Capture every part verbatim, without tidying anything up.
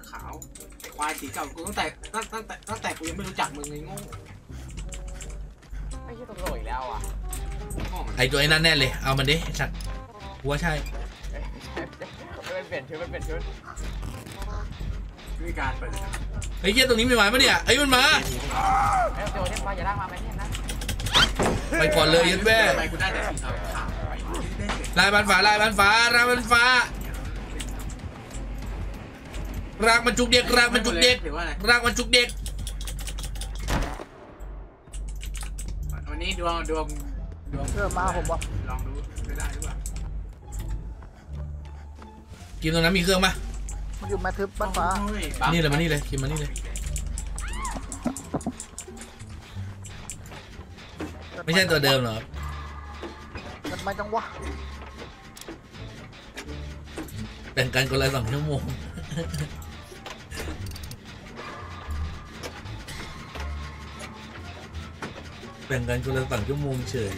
ขาวควายสีเก่ากูตั้งแต่ตั้งตั้งแต่ตั้งแต่กูยังไม่รู้จักมึงไงโง่ไม่ใช่ตำรวจอีกแล้วอ่ะไอตัวไอ้นั่นแน่เลยเอามันดิสัตว์หัวใช่มันเปลี่ยนชุดมันเปลี่ยนชุดวิการเปิดไอ้เหี้ยตรงนี้มีหมายปะเนี่ยไอ้มันมาไอ้โจเนี่ยไปอย่าลากมาไหมเนี่ยนะไปก่อนเลยยัดแม่ไปกูได้แต่สีขาวลายบันฟ้าลายบันฟ้าลายบันฟ้ารากมันจุกเด็กรากมันจุกเด็กรากมันจุกเด็กวันนี้ดวงดวงดวงเชื่อมาผมบอกลองดูไม่ได้หรือเปล่ากินตรงนั้นมีเครื่องปะมันอยู่มาทึบบ้านฟ้านี่เลยมานี่เลยกินมานี่เลยไม่ใช่ตัวเดิมหรอมันไม่จังวะแบ่งกันคนละสองชั่วโมงแบ่งกันคนละสองชั่วโมงเฉย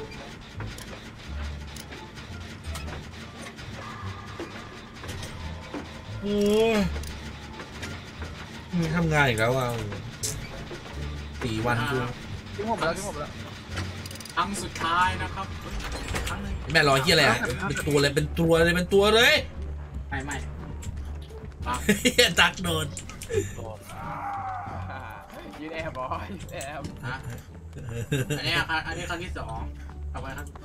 โอ้ยมีทำงานอีกแล้วอ่ะสี่วันกูทิ้งผมแล้วทิ้งผมแล้วครั้งสุดท้ายนะครับครั้งนึงแม่รอเฮียอะไรอ่ะเป็นตัวเลยเป็นตัวเลยเป็นตัวเลยไม่ไม่เฮียตักโดนยืนแอร์บอยยืนแอร์ฮะอันนี้อันนี้ครั้งที่สองต่อไปครับ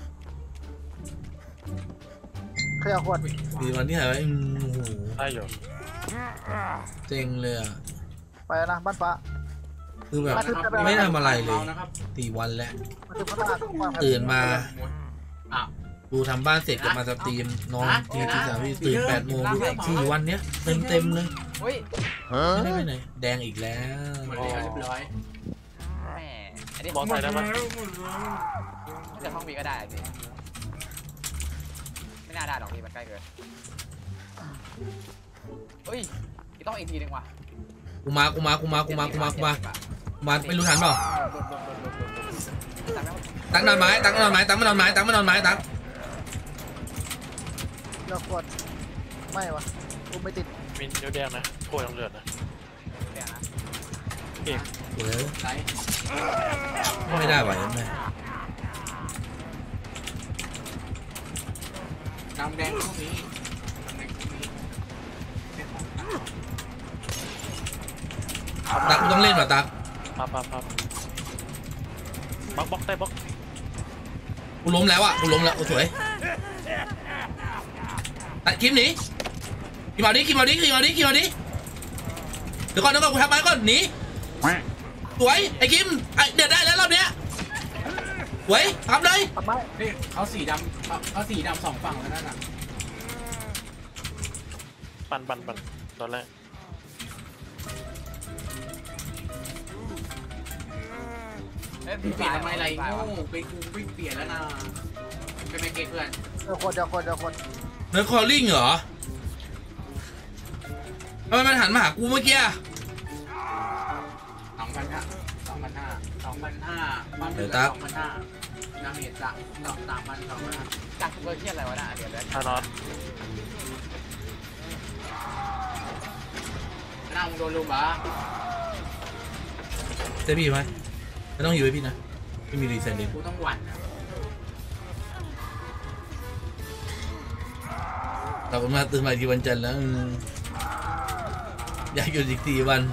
ขยะขวดสี่วันที่หายไปโอ้โหใช่อยู่เจ๋งเลยอ่ะไปนะบ้านฟ้าคือแบบไม่ทำอะไรเลยสี่วันแล้วตื่นมาดูทำบ้านเสร็จก็มาสตรีมนอนทีที่สามที่ตื่นแปดโมงสี่วันเนี้ยเต็มเต็มเลยไม่ได้ไปไหนแดงอีกแล้วหมดแล้วเรียบร้อยแหมอันนี้มองใส่ได้ไหมจะห้องบีก็ได้พี่ไม่น่าได้หรอกพี่มันใกล้เกินเฮ้ยต้องอีกทีนึงว่ะกูมากูมากูมากูมากูมากูมามาไม่รู้ทันเปล่าตั้งนอนไม้ตั้งนอนไม้ตั้งไม่นอนไม้ตั้งไม่นอนไม้ตั้งเลือกขวดไม่วะกูไม่ติดมินเดียวแดงนะโคตรต้องเลือดนะแดงนะเก่งเว้ยไม่ได้ไหวแม่ดำแดงพวกนี้ตักกูต้องเล่นป่ะตักปั๊บปั๊บปั๊บบ็อกบ็อกได้บ็อกกูล้มแล้วอ่ะกูล้มแล้วโอ้สวยตัดคิมหนีคิมเอาดิคิมเอาดิคิมเอาดิคิมเอาดิเดี๋ยวก่อนเดี๋ยวก่อนกูทำไปก่อนหนีสวยไอ้คิมเดี๋ยวได้แล้วรอบเนี้ยสวยทำเลยนี่เขาสีดำเขาสีดำสองฝั่งแล้วนั่นน่ะปั่นปั่นปั่นตอนแรกเปลี่ยนทำไมไรโง่ไปกูไม่เปลี่ยนแล้วนะเป็นไมเกตเพื่อนเดี๋ยวคนเดี๋ยวคนเดี๋ยวคนเนื้อคอลลิ่งเหรอทำไมมันหันมาหากูเมื่อกี้สองพันห้าสองพันห้าสองพันห้าบ้านเดือดสองพันห้าน้ำเห็ดจะสองสามพันสองพันห้าจากซุปเปอร์เคียนอะไรวะน่ะเดี๋ยวเลยทานอสนั่งโดนลุมอ่ะเจ๊พี่ไหมไม่ต้องอยู่ให้พี่นะไม่มีรีเซ็ตเลยกูต้องหวั่นนะกลับมาตื่นมาที่วันจันทร์แล้วอยากหยุดอีกสี่วัน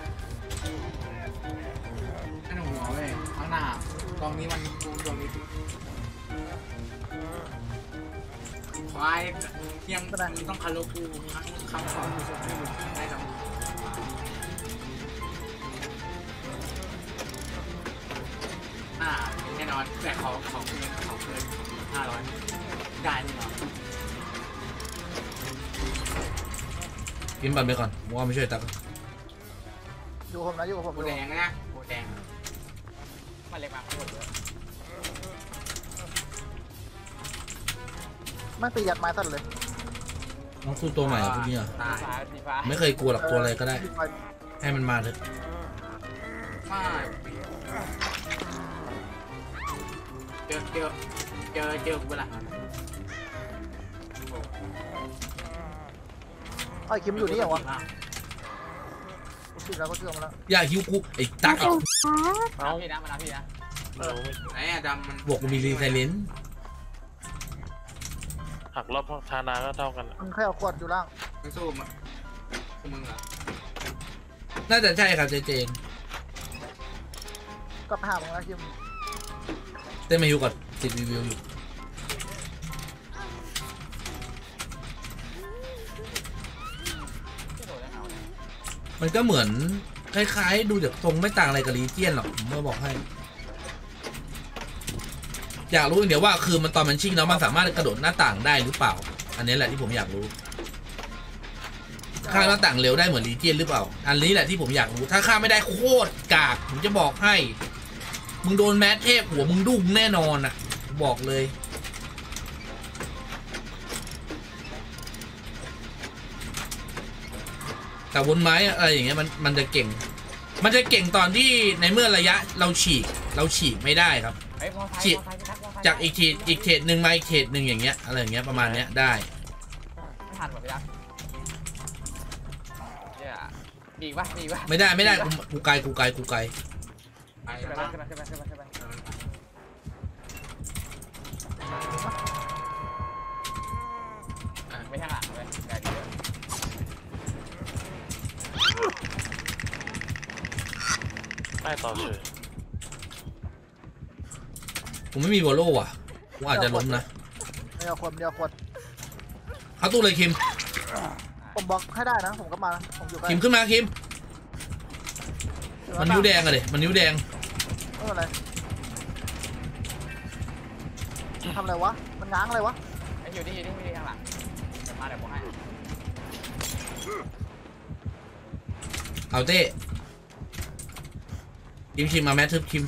ไม่ต้องหัวเว้ยข้างหน้ากองนี้มันกูตรงนี้ควายยังต้องคาร์โลกูครั้งครั้งสองกูจะไม่หลุดได้กับอ่าแน่นอนแต่ขอขอเกินขอเกินห้าร้อยได้แน่นอนกินบัตรไปก่อนว่าไม่ช่วยตักอยู่ผมนะอยู่ผมโบแดงนะโบแดงมันเล็กมากโคตรเยอะมันตียัดไม้ตัดเลยน้องสู้ตัวใหม่พวกนี้อ่ะไม่เคยกลัวหรอกตัวอะไรก็ได้ให้มันมาเถอะไม่เจอเจอเจอเจอกูละไอ้คิมอยู่นี่เหรอวะติดแล้วก็เชื่อมแล้วอย่าหิวกูไอ้ตักเอ้าพี่นะมานะพี่นะไม่รู้ไม่ไหนอะดำมันบอกกูมีรีไซเลนหักรอบธานาก็เท่ากันมันแค่เอาขวดอยู่ล่างไม่สู้มั้งคือมึงเหรอน่าจะใช่ครับเจเจนก็ไปหามึงแล้วคิมเต้นมาอยู่ก่อนติดรีวิวอยู่ที่โดนได้เอาเนี่ยมันก็เหมือนคล้ายๆดูจากทรงไม่ต่างอะไรกับลีเจียนหรอกผมเมื่อบอกให้ อยากรู้อย่างเดียวว่าคือมันตอนมันชิ่งแล้วมันสามารถกระโดดหน้าต่างได้หรือเปล่า อันนี้แหละที่ผมอยากรู้ข้ามหน้าต่างเร็วได้เหมือนลีเจียนหรือเปล่า อันนี้แหละที่ผมอยากรู้ถ้าข้ามไม่ได้โคตรกากผมจะบอกให้มึงโดนแมสเทพหัวมึงดุ้งแน่นอนอ่ะบอกเลยแต่บนไม้อะไรอย่างเงี้ยมันมันจะเก่ง มันจะเก่งตอนที่ในเมื่อระยะเราฉีกเราฉีกไม่ได้ครับเฮ้ยมอไซค์ฉีดมอไซค์พี่นัทมอไซค์จากอีกเขตอีกเขตหนึ่งมาอีกเขตหนึ่งอย่างเงี้ยอะไรอย่างเงี้ยประมาณเนี้ยได้ไม่ทันหมดพี่นัทเนี่ยมีอีกปะมีอีกปะไม่ได้ไม่ได้กูกูไกลกูไกลกูไกลไปขึ้นแล้วไปขึ้นไปขึ้นไปขึ้นไปขึ้นไป ไม่ใช่หลังเลยได้ดีเลยใต้ต่อเฉยผมไม่มีวอลโล่อ่ะกูอาจจะล้มนะไม่เอาขวดไม่เอาขวดเข้าตู้เลยคิมผมบล็อกให้ได้นะผมก็มาผมอยู่ใกล้คิมขึ้นมาคิมมันนิ้วแดงอะเดมันนิ้วแดงไม่เป็นไรทำอะไรวะมันง้างอะไรวะไอ้อยู่นี่อยู่นี่ไม่ได้ข้างหลังเดี๋ยวมาเดี๋ยวผมให้เอาเต้คิมคิมมาแมททึบคิม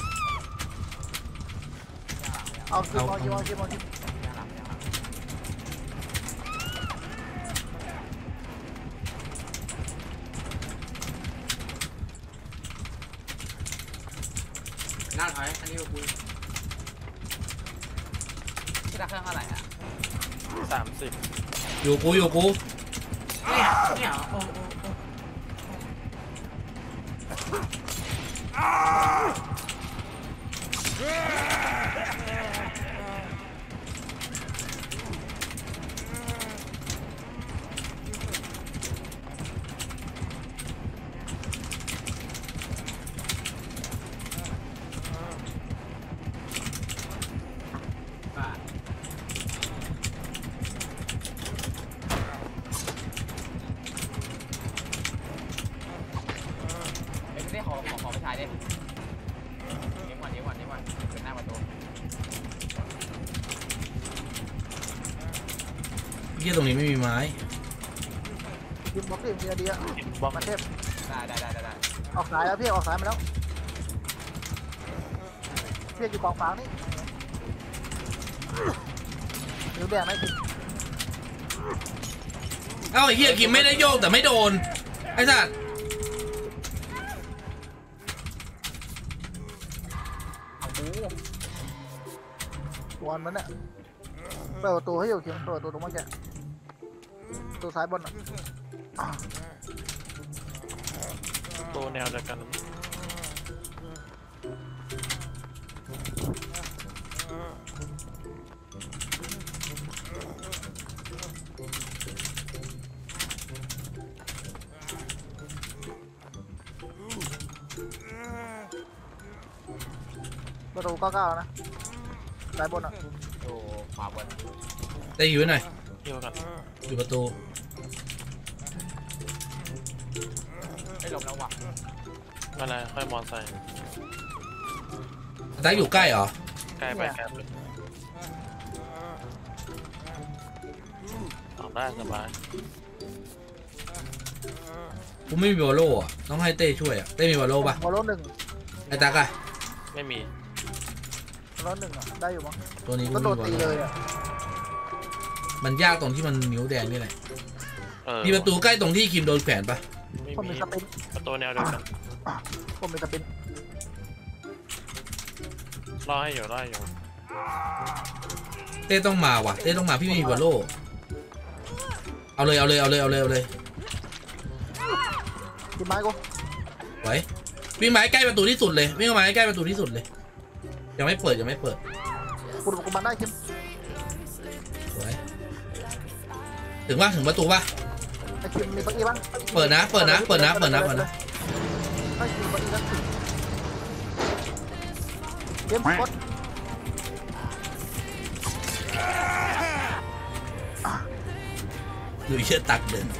เอาคิมเอาคิมเอาคิมเอาคิมข้างหลังข้างหลังหน้าถอยอันนี้กูที่รักเครื่องเท่าไหร่อ่ะสามสิบอยู่กูอยู่กูเนี่ยเนี่ยโอ้โอ้โอ้ไอ้ที่ขอขอขอไม่ใช้ดิยิ้มก่อนยิ้มก่อนยิ้มก่อนเป็นหน้าประตูเยี่ยตรงนี้ไม่มีไม้คิมบล็อกดิมีอะไรดีอะกินบล็อกมาเทพได้ได้ได้ได้ออกสายแล้วพี่ออกสายมาแล้วพี่อยู่กองฟางนี่นิ้วแดงไหมคิมเอ้าไอ้เหี้ยคิมไม่ได้โยกแต่ไม่โดนไอ้สัสเอาปูวอนมันเนี่ยเปิดประตูให้อยู่คิมเปิดประตูตรงเมื่อกี้ประตูซ้ายบนอ่ะตัวแนวเดียวกันประตูเก้าเก้านะซ้ายบนอ่ะดูขวาบนได้อยู่หน่อยเที่ยวกันอยู่ประตูไม่ลมแล้วว่ะไม่เป็นไรค่อยมอไซค์ตักอยู่ใกล้เหรอใกล้ไปใกล้ไปออกได้สบายกูไม่มีวอลโล่อะต้องให้เต้ช่วยอะเต้มีวอลโล่ปะโมโลหนึ่งไอ้ตักอะไม่มีโมโลหนึ่งอ่ะได้อยู่มั้งตัวนี้กูก็ไม่โดมีนวอลโล่ตีเลยอ่ะมันยากตรงที่มันนิ้วแดงนี่แหละเออมีประตูใกล้ตรงที่คิมโดนแขวนปะไม่ผมมีมีสปินประตูแนวเดียวกันผมมีสปินรอให้อยู่รอให้อยู่เต้ต้องมาว่ะเต้ต้องมาพี่ไม่มีวอลโล่เอาเลยเอาเลยเอาเลยเอาเลยเอาเลยกินไม้กูไว้วิ่งมาใกล้ประตูที่สุดเลยวิ่งมาใกล้ประตูที่สุดเลยยังไม่เปิดยังไม่เปิดกูกูมันได้คิมไว้ถึงว่าถึงประตูป่ะไอ้คิมมีปักอีบ้างเปิดนะเปิดนะเปิดนะเปิดนะเปิดนะไอ้คิมปักอีแล้วเกมกดดูเชื่อตักเดิน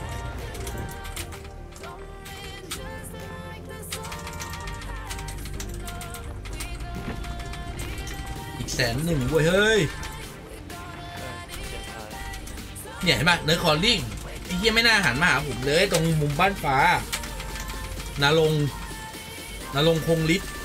อีกแสนหนึ่งเว้ยเฮ้ยเนี่ยเห็นป่ะเนื้อคอลลิ่งไอ้เหี้ยไม่น่าหันมาหาผมเลยตรงมุมบ้านฟ้านาลงนาลงคงฤทธิ์